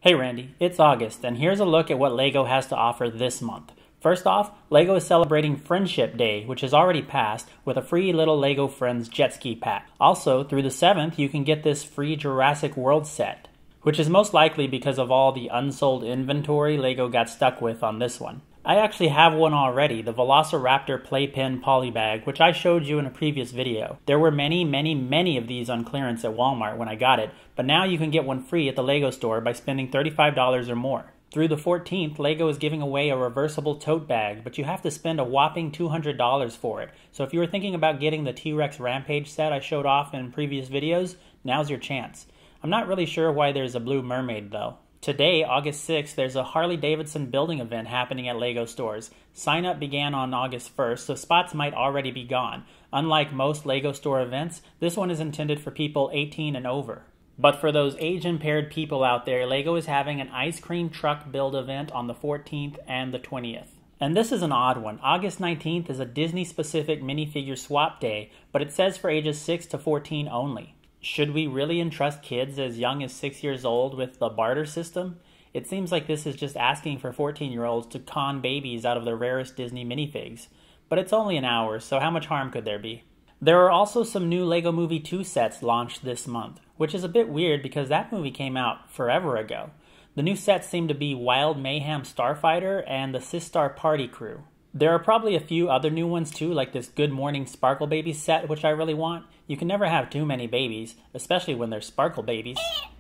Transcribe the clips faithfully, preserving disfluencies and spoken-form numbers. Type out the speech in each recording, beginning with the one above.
Hey Randy, it's August, and here's a look at what LEGO has to offer this month. First off, LEGO is celebrating Friendship Day, which has already passed, with a free little LEGO Friends jet ski pack. Also, through the seventh, you can get this free Jurassic World set, which is most likely because of all the unsold inventory LEGO got stuck with on this one. I actually have one already, the Velociraptor Playpen Polybag, which I showed you in a previous video. There were many, many, many of these on clearance at Walmart when I got it, but now you can get one free at the LEGO store by spending thirty-five dollars or more. Through the fourteenth, LEGO is giving away a reversible tote bag, but you have to spend a whopping two hundred dollars for it. So if you were thinking about getting the T-Rex Rampage set I showed off in previous videos, now's your chance. I'm not really sure why there's a blue mermaid though. Today, August sixth, there's a Harley-Davidson building event happening at LEGO stores. Sign-up began on August first, so spots might already be gone. Unlike most LEGO store events, this one is intended for people eighteen and over. But for those age-impaired people out there, LEGO is having an ice cream truck build event on the fourteenth and the twentieth. And this is an odd one. August nineteenth is a Disney-specific minifigure swap day, but it says for ages six to fourteen only. Should we really entrust kids as young as six years old with the barter system? It seems like this is just asking for fourteen-year-olds to con babies out of their rarest Disney minifigs. But it's only an hour, so how much harm could there be? There are also some new LEGO Movie two sets launched this month, which is a bit weird because that movie came out forever ago. The new sets seem to be Wild Mayhem Starfighter and the Sistar Party Crew. There are probably a few other new ones too, like this Good Morning Sparkle Babies set, which I really want. You can never have too many babies, especially when they're sparkle babies.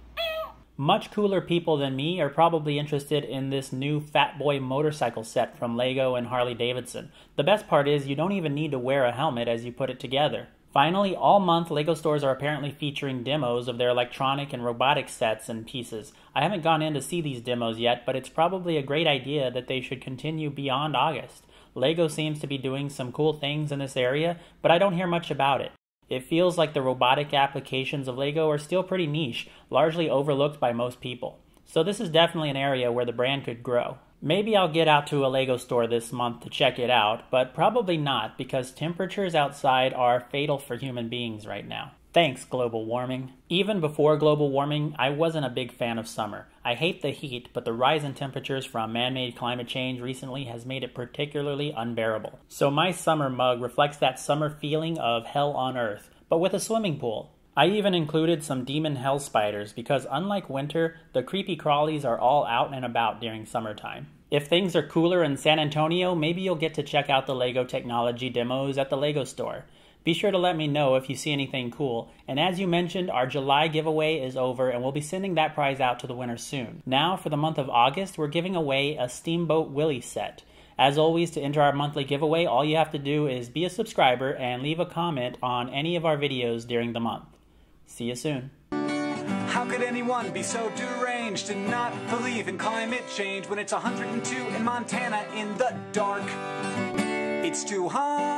Much cooler people than me are probably interested in this new Fat Boy motorcycle set from LEGO and Harley-Davidson. The best part is you don't even need to wear a helmet as you put it together. Finally, all month, LEGO stores are apparently featuring demos of their electronic and robotic sets and pieces. I haven't gone in to see these demos yet, but it's probably a great idea that they should continue beyond August. LEGO seems to be doing some cool things in this area, but I don't hear much about it. It feels like the robotic applications of LEGO are still pretty niche, largely overlooked by most people. So this is definitely an area where the brand could grow. Maybe I'll get out to a LEGO store this month to check it out, but probably not because temperatures outside are fatal for human beings right now. Thanks, global warming. Even before global warming, I wasn't a big fan of summer. I hate the heat, but the rise in temperatures from man-made climate change recently has made it particularly unbearable. So my summer mug reflects that summer feeling of hell on earth, but with a swimming pool. I even included some demon hell spiders because unlike winter, the creepy crawlies are all out and about during summertime. If things are cooler in San Antonio, maybe you'll get to check out the LEGO technology demos at the LEGO store. Be sure to let me know if you see anything cool, and as you mentioned, our July giveaway is over and we'll be sending that prize out to the winner soon. Now, for the month of August, we're giving away a Steamboat Willie set. As always, to enter our monthly giveaway, all you have to do is be a subscriber and leave a comment on any of our videos during the month. See you soon. How could anyone be so deranged and not believe in climate change when it's one hundred two in Montana in the dark? It's too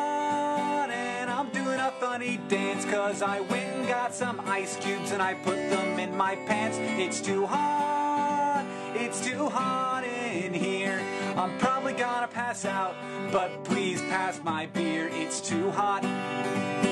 hot and I'm doing a funny dance cause I went and got some ice cubes and I put them in my pants. It's too hot, it's too hot in here. I'm probably gonna pass out, but please pass my beer. It's too hot.